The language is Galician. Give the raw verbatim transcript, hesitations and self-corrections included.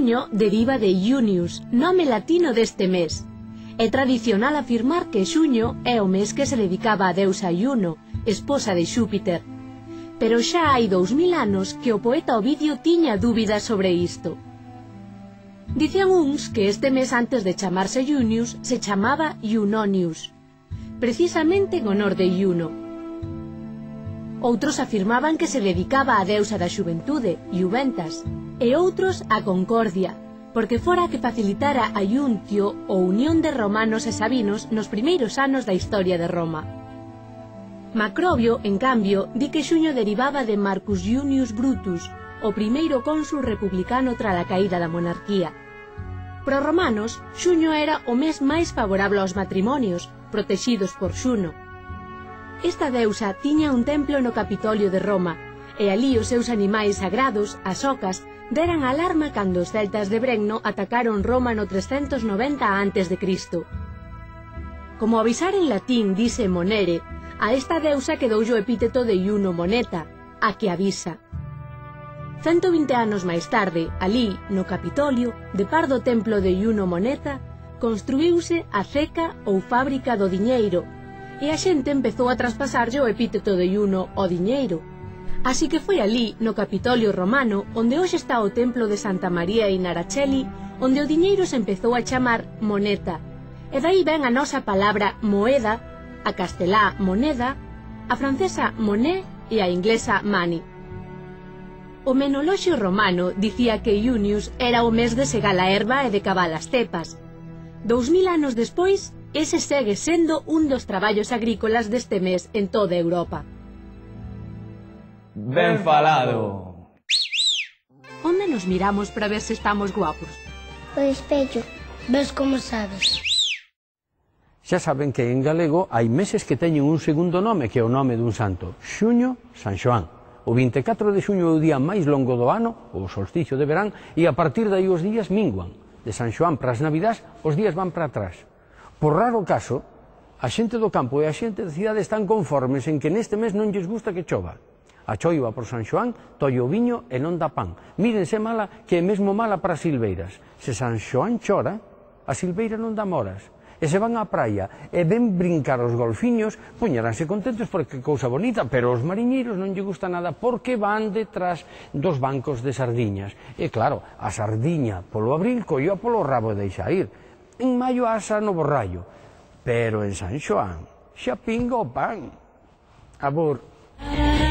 xuño deriva de Junius, nome latino deste mes. É tradicional afirmar que xuño é o mes que se dedicaba a deusa Juno, esposa de Xúpiter. Pero xa hai dous mil anos que o poeta Ovidio tiña dúbidas sobre isto. Dicían uns que este mes antes de chamarse Junius se chamaba Junonius, precisamente en honor de Juno. Outros afirmaban que se dedicaba á deusa da xuventude, Juventas, e outros a Concordia, porque fora que facilitara a iuntio ou unión de romanos e sabinos nos primeiros anos da historia de Roma. Macrobio, en cambio, di que xuño derivaba de Marcus Junius Brutus, o primeiro cónsul republicano tras a caída da monarquía. Para os romanos, xuño era o mes máis favorable aos matrimonios, protexidos por Xuno. Esta deusa tiña un templo no Capitolio de Roma, e alí os seus animais sagrados, as ocas, deran alarma cando os celtas de Brenno atacaron Roma no trescentos noventa antes de Cristo. Como avisar en latín dice monere, a esta deusa quedoulle o epíteto de Juno Moneta, a que avisa. cento vinte anos máis tarde, alí, no Capitolio, de par do templo de Juno Moneta, construíuse a ceca ou fábrica do diñeiro, e a xente empezou a traspasarlle o epíteto de Juno ao diñeiro. Así que foi alí, no Capitolio romano, onde hoxe está o templo de Santa María in Araceli, onde o diñeiro se empezou a chamar moneta, e dai ven a nosa palabra moeda, a castelá moneda, a francesa monnaie e a inglesa money. O menoloxio romano dicía que Junius era o mes de segar a erva e de cavar as cepas. Dous mil anos despois, ese segue sendo un dos traballos agrícolas deste mes en toda Europa. Ben falado! Onde nos miramos para ver se estamos guapos? O espello. Ves como sabes? Xa saben que en galego hai meses que teñen un segundo nome que é o nome dun santo, Xuño, San Xoán. O vinte e catro de xuño é o día máis longo do ano, o solsticio de verán, e a partir de aí os días minguan. De San Xoán para as Navidades, os días van para atrás. Por raro caso, a xente do campo e a xente da cidade están conformes en que neste mes non lles gusta que chova. A choiva por San Xoán tolle o viño e non dá pan. Mírense mala que é mesmo mala para as silveiras. Se San Xoán chora, a silveira non dá moras. E se van á praia e ven brincar os golfiños, poñeranse contentos porque cousa bonita, pero os mariñeiros non lle gusta nada porque van detrás dos bancos de sardiñas. E claro, a sardiña polo abril colló polo rabo e deixa ir. En maio asa no borrallo, pero en San Xoán xa pinga o pan. Abur.